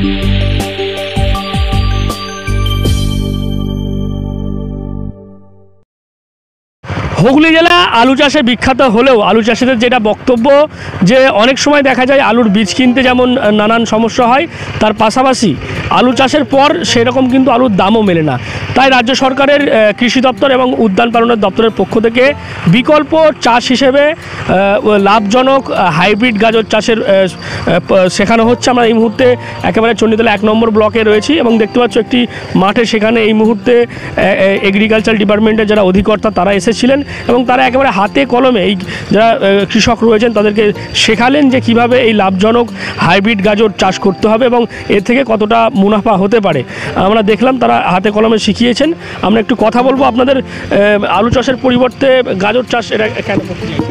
হুগলি জেলা আলু চাষে বিখ্যাত হলেও আলু চাষিদের যেটা বক্তব্য যে অনেক সময় দেখা যায় আলুর বীজ কিনতে যেমন নানান সমস্যা হয়, তার পাশাপাশি আলু চাষের পর সেরকম কিন্তু আলুর দামও মেলে না। তাই রাজ্য সরকারের কৃষি দপ্তর এবং উদ্যান পালনের দপ্তরের পক্ষ থেকে বিকল্প চাষ হিসেবে লাভজনক হাইব্রিড গাজর চাষের শেখানো হচ্ছে। আমরা এই মুহূর্তে একেবারে চণ্ডীতলা 1 নম্বর ব্লকে রয়েছি এবং দেখতে পাচ্ছ একটি মাঠে, সেখানে এই মুহূর্তে এগ্রিকালচার ডিপার্টমেন্টের যারা অধিকর্তা তারা এসেছিলেন এবং তারা একেবারে হাতে কলমে এই যারা কৃষক রয়েছেন তাদেরকে শেখালেন যে কিভাবে এই লাভজনক হাইব্রিড গাজর চাষ করতে হবে এবং এর থেকে কতটা মুনাফা হতে পারে। আমরা দেখলাম তারা হাতে কলমে শিখিয়েছেন। আমরা একটু কথা বলবো আপনাদের আলু চাষের পরিবর্তে গাজর চাষ এটা কেন করতে চাইছেন?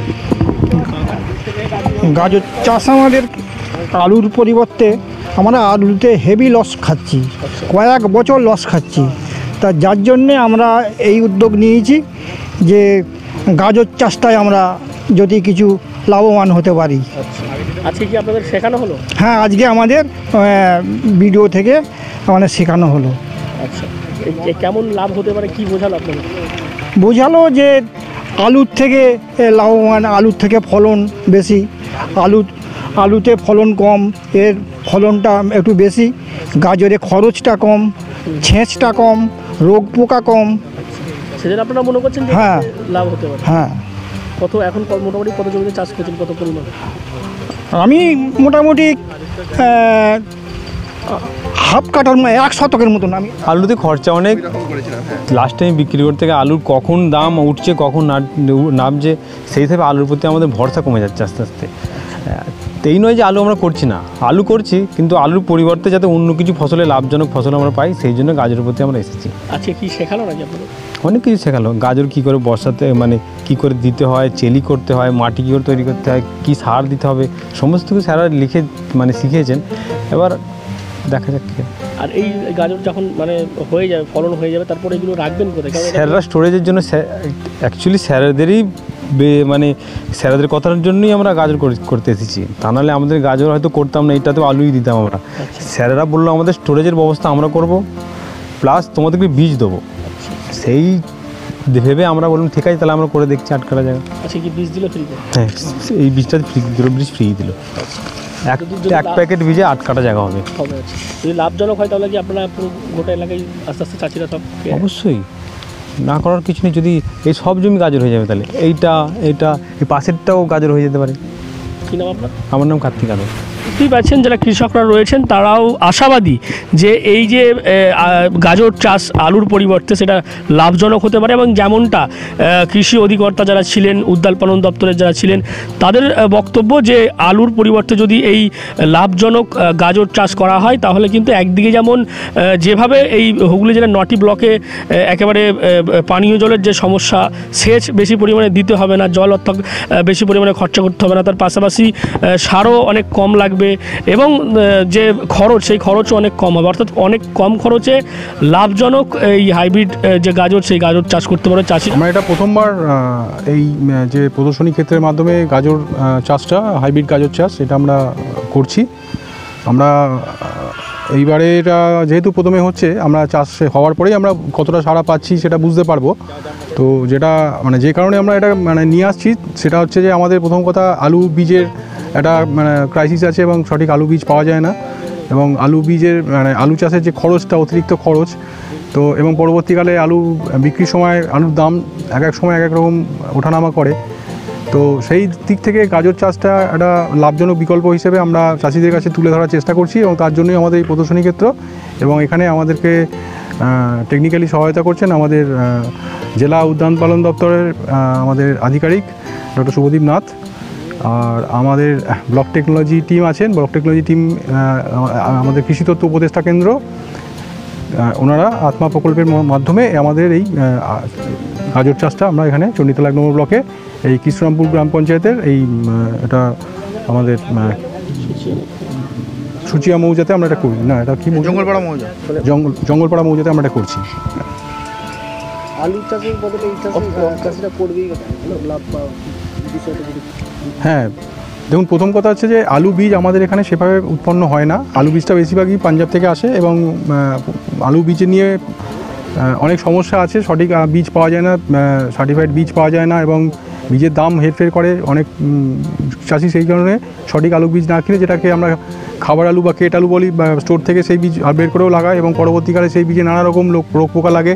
গাজর চাষ আমাদের আলুর পরিবর্তে আমরা আলুতে হেভি লস খাচ্ছি, কয়েক বছর লস খাচ্ছি। তা যার জন্যে আমরা এই উদ্যোগ নিয়েছি যে গাজর চাষটায় আমরা যদি কিছু লাভবান হতে পারি। আজকে কি আপনাদের শেখানো হলো? হ্যাঁ, আজকে আমাদের ভিডিও থেকে আমাদের শেখানো হলো। আচ্ছা, কেমন লাভ হতে পারে কি বোঝালো আপনাদের? বোঝালো যে আলুর থেকে লাভবান, আলুর থেকে ফলন বেশি, আলুতে ফলন কম, এর ফলনটা একটু বেশি, গাজরে খরচটা কম, ছেঁচটা কম, রোগ পোকা কম। সেজন্য আপনারা মনে করছেন যে হ্যাঁ লাভ হতে পারে? হ্যাঁ। কত এখন মোটামুটি কত জমিতে চাষ করছেন, কত পরিমাণ? আমি মোটামুটি হাফ কাটার 1 শতকের মতন। আমি আলুতে খরচা অনেক, লাস্ট টাইম বিক্রি করতে গেলে আলুর কখন দাম উঠছে কখন নামছে সেই হিসেবে আলুর প্রতি আমাদের ভরসা কমে যাচ্ছে আস্তে আস্তে। এই নয় যে আলু আমরা করছি না, আলু করছি, কিন্তু আলুর পরিবর্তে যাতে অন্য কিছু ফসলে লাভজনক ফসল আমরা পাই সেই জন্য গাজরের প্রতি আমরা এসেছি। আজকে কি শেখালো নাকি আপনাদের? অনেক কিছু শেখালো, গাজর কী করে বর্ষাতে মানে কী করে দিতে হয়, চেলি করতে হয়, মাটি কী করে তৈরি করতে হয়, কী সার দিতে হবে, সমস্ত কিছু স্যাররা লিখে মানে শিখিয়েছেন। এবার দেখা যাক। আর এই গাজর যখন মানে হয়ে যাবে, ফলন হয়ে যাবে, তারপরে এগুলো রাখবেন কোথায়? স্যাররা স্টোরেজের জন্য, অ্যাকচুয়ালি স্যারদেরই মানে স্যারদের কথার জন্যই আমরা গাজর করতে এসেছি। তা নাহলে আমাদের গাজর হয়তো করতাম না, এটাতেও আলুই দিতাম আমরা। স্যারেরা বললো আমাদের স্টোরেজের ব্যবস্থা আমরা করব, প্লাস তোমাদেরকে বীজ দেবো। সেই ভেবে আমরা বললাম ঠিক আছে তাহলে আমরা করে দেখছি 8 কাটা জায়গা। আচ্ছা, কি বীজ দিল ফ্রিতে? হ্যাঁ, এই বীজটা ফ্রি দিল, বীজ ফ্রি দিল। এক প্যাকেট বীজে 8 কাটা জায়গা হবে। যদি লাভজনক হয় তাহলে কি আপনারা পুরো গোটা এলাকায় আস্তে আস্তে চাষিরা সব? অবশ্যই, না করার কিছু নেই। যদি এই সব জমি গাজর হয়ে যাবে তাহলে এইটা এই পাশেরটাও গাজর হয়ে যেতে পারে। কী নাম আপনার? আমার নাম কার্তিক আদর। বুঝতেই পারছেন যারা কৃষকরা রয়েছেন তারাও আশাবাদী যে এই যে গাজর চাষ আলুর পরিবর্তে সেটা লাভজনক হতে পারে এবং যেমনটা কৃষি অধিকর্তা যারা ছিলেন, উদ্যান পালন দপ্তরের যারা ছিলেন, তাদের বক্তব্য যে আলুর পরিবর্তে যদি এই লাভজনক গাজর চাষ করা হয় তাহলে কিন্তু একদিকে যেমন যেভাবে এই হুগলি জেলার 9টি ব্লকে একেবারে পানীয় জলের যে সমস্যা, সেচ বেশি পরিমাণে দিতে হবে না, জল অর্থাৎ বেশি পরিমাণে খরচা করতে হবে না, তার পাশাপাশি সারও অনেক কম লাগবে এবং যে খরচ সেই খরচও অনেক কম হবে, অর্থাৎ অনেক কম খরচে লাভজনক এই হাইব্রিড যে গাজর সেই গাজর চাষ করতে পারে চাষি। আমরা এটা প্রথমবার এই যে প্রদর্শনী ক্ষেত্রের মাধ্যমে গাজর চাষটা, হাইব্রিড গাজর চাষ, এটা আমরা করছি। আমরা এইবারে এটা যেহেতু প্রথমে হচ্ছে, আমরা চাষ হওয়ার পরেই আমরা কতটা সাড়া পাচ্ছি সেটা বুঝতে পারবো। তো যেটা মানে যে কারণে আমরা এটা মানে নিয়ে আসছি সেটা হচ্ছে যে আমাদের প্রথম কথা আলু বীজের একটা মানে ক্রাইসিস আছে এবং সঠিক আলু বীজ পাওয়া যায় না, এবং আলু বীজের মানে আলু চাষের যে খরচটা, অতিরিক্ত খরচ, তো এবং পরবর্তীকালে আলু বিক্রির সময় আলুর দাম এক এক সময় এক এক রকম ওঠানামা করে। তো সেই দিক থেকে গাজর চাষটা একটা লাভজনক বিকল্প হিসেবে আমরা চাষিদের কাছে তুলে ধরার চেষ্টা করছি এবং তার জন্যই আমাদের এই প্রদর্শনী ক্ষেত্র। এবং এখানে আমাদেরকে টেকনিক্যালি সহায়তা করছেন আমাদের জেলা উদ্যান পালন দপ্তরের আমাদের আধিকারিক ডক্টর শুভদীপ নাথ, আর আমাদের ব্লক টেকনোলজি টিম আছেন, ব্লক টেকনোলজি টিম, আমাদের কৃষি তথ্য উপদেষ্টা কেন্দ্র, ওনারা আত্মা প্রকল্পের মাধ্যমে আমাদের এই গাজর চাষটা আমরা এখানে চণ্ডীতলা 1 নম্বর ব্লকে এই কৃষ্ণরামপুর গ্রাম পঞ্চায়েতের এই এটা আমাদের সুচিয়া মৌজাতে আমরা এটা করি না, এটা কি জঙ্গলপাড়া মৌজা, জঙ্গলপাড়া মৌজাতে আমরা এটা করছি। আলু চাষের বদলে এই চাষটা করবেই লাভ পাওয়া বিষয়টা। হ্যাঁ, দেখুন, প্রথম কথা হচ্ছে যে আলু বীজ আমাদের এখানে সেভাবে উৎপন্ন হয় না। আলু বীজটা বেশিরভাগই পাঞ্জাব থেকে আসে এবং আলু বীজ নিয়ে অনেক সমস্যা আছে। সঠিক বীজ পাওয়া যায় না, সার্টিফাইড বীজ পাওয়া যায় না এবং বীজের দাম হেরফের করে অনেক চাষি। সেই কারণে সঠিক আলু বীজ না কিনে যেটাকে আমরা খাবার আলু বা কেট আলু বলি, বা স্টোর থেকে সেই বীজ বের করেও লাগায় এবং পরবর্তীকালে সেই বীজে নানা রকম রোগ পোকা লাগে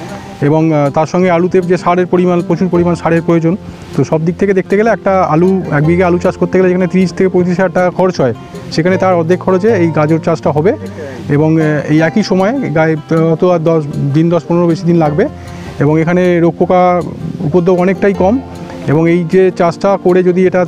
এবং তার সঙ্গে আলুতে যে সারের পরিমাণ, প্রচুর পরিমাণ সারের প্রয়োজন। তো সব দিক থেকে দেখতে গেলে একটা আলু, 1 বিঘে আলু চাষ করতে গেলে যেখানে 30 থেকে 35,000 টাকা খরচ হয়, সেখানে তার অর্ধেক খরচে এই গাজর চাষটা হবে এবং এই একই সময়ে গায়ে তো আর 10-15 বেশি দিন লাগবে এবং এখানে রোগ পোকা উপদ্রব অনেকটাই কম। এবং এই যে চাষটা করে যদি এটা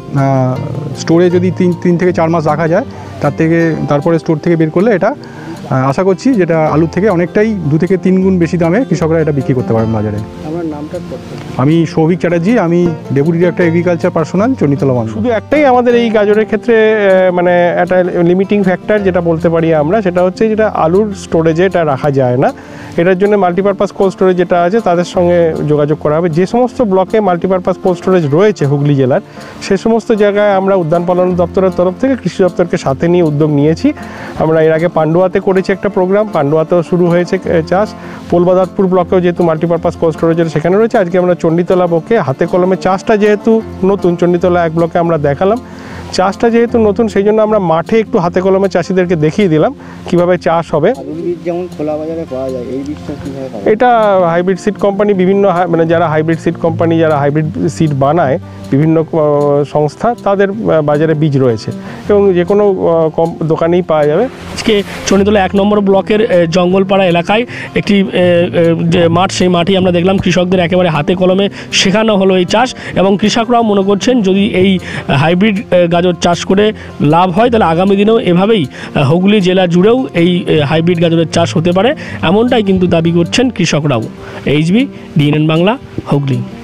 স্টোরে যদি 3 থেকে 4 মাস রাখা যায়, তারপরে স্টোর থেকে বের করলে এটা আশা করছি যেটা আলুর থেকে অনেকটাই 2 থেকে 3 গুণ বেশি দামে কৃষকরা এটা বিক্রি করতে পারেন বাজারে। আমার নামটা আমি সৌভিক চ্যাটার্জি, আমি deputy director agriculture personal, Chanditala মানুষ। শুধু একটাই আমাদের এই গাজরের ক্ষেত্রে মানে একটা লিমিটিং ফ্যাক্টর যেটা বলতে পারি আমরা, সেটা হচ্ছে যেটা আলুর স্টোরেজে এটা রাখা যায় না। এটার জন্য মাল্টিপারপাস কোল্ড স্টোরেজ যেটা আছে তাদের সঙ্গে যোগাযোগ করা হবে। যে সমস্ত ব্লকে মাল্টিপারপাস কোল্ড স্টোরেজ রয়েছে হুগলি জেলার, সে সমস্ত জায়গায় আমরা উদ্যান পালন দপ্তরের তরফ থেকে কৃষি দপ্তরকে সাথে নিয়ে উদ্যোগ নিয়েছি। আমরা এর আগে পান্ডুয়াতে করেছি একটা প্রোগ্রাম, পান্ডুয়াতেও শুরু হয়েছে চাষ। পোলবাদাতপুর ব্লকেও যেহেতু মাল্টিপারপাস কোল্ড স্টোরেজের সেখানে রয়েছে। আজকে আমরা চণ্ডীতলা ব্লকে হাতে কলমে চাষটা যেহেতু নতুন, চণ্ডীতলা 1 ব্লকে আমরা দেখালাম চাষটা যেহেতু নতুন, সেই জন্য আমরা মাঠে একটু হাতে কলমে চাষিদেরকে দেখিয়ে দিলাম কিভাবে চাষ হবে। যেমন খোলা বাজারে পাওয়া যায়, এই বীজটা কিভাবে পাওয়া যায়? এটা হাইব্রিড সিড কোম্পানি, বিভিন্ন মানে যারা হাইব্রিড সিড কোম্পানি, যারা হাইব্রিড সিড বানায়, বিভিন্ন সংস্থা, তাদের বাজারে বীজ রয়েছে এবং যে কোনো দোকানেই পাওয়া যাবে। আজকে চণ্ডীতলা 1 নম্বর ব্লকের জঙ্গলপাড়া এলাকায় একটি যে মাঠ, সেই মাঠেই আমরা দেখলাম কৃষকদের একেবারে হাতে কলমে শেখানো হলো এই চাষ এবং কৃষকরাও মনে করছেন যদি এই হাইব্রিড গাজর চাষ করে লাভ হয় তাহলে আগামী দিনেও এভাবেই হুগলি জেলা জুড়েও এই হাইব্রিড গাজরের চাষ হতে পারে, এমনটাই কিন্তু দাবি করছেন কৃষকরাও। HB DNN Bangla, Hooghly.